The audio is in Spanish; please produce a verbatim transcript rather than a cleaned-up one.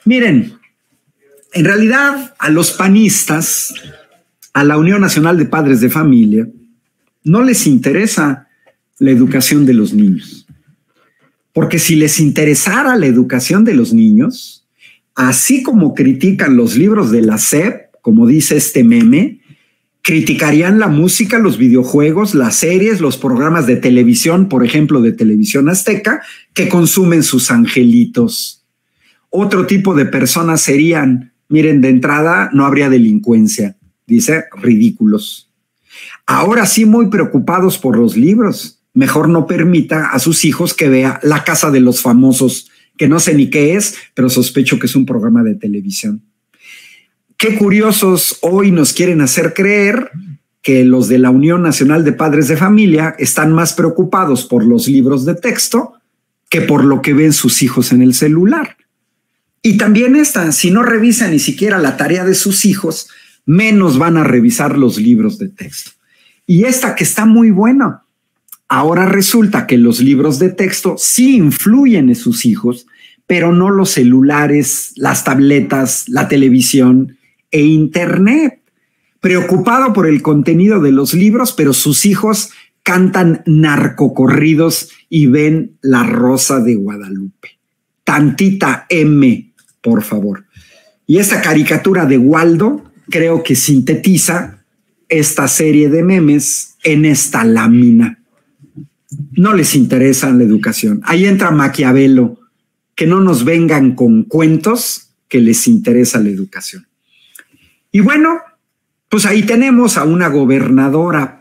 Miren, en realidad a los panistas, a la Unión Nacional de Padres de Familia, no les interesa la educación de los niños. Porque si les interesara la educación de los niños, así como critican los libros de la S E P, como dice este meme, criticarían la música, los videojuegos, las series, los programas de televisión, por ejemplo, de Televisión Azteca, que consumen sus angelitos. Otro tipo de personas serían, miren, de entrada no habría delincuencia, dice, ridículos. Ahora sí, muy preocupados por los libros. Mejor no permita a sus hijos que vea La Casa de los Famosos, que no sé ni qué es, pero sospecho que es un programa de televisión. Qué curiosos hoy nos quieren hacer creer que los de la Unión Nacional de Padres de Familia están más preocupados por los libros de texto que por lo que ven sus hijos en el celular. Y también esta, si no revisan ni siquiera la tarea de sus hijos, menos van a revisar los libros de texto. Y esta que está muy buena. Ahora resulta que los libros de texto sí influyen en sus hijos, pero no los celulares, las tabletas, la televisión e internet. Preocupado por el contenido de los libros, pero sus hijos cantan narcocorridos y ven La Rosa de Guadalupe. Tantita M, por favor. Y esta caricatura de Waldo creo que sintetiza esta serie de memes en esta lámina. No les interesa la educación. Ahí entra Maquiavelo, que no nos vengan con cuentos, que les interesa la educación. Y bueno, pues ahí tenemos a una gobernadora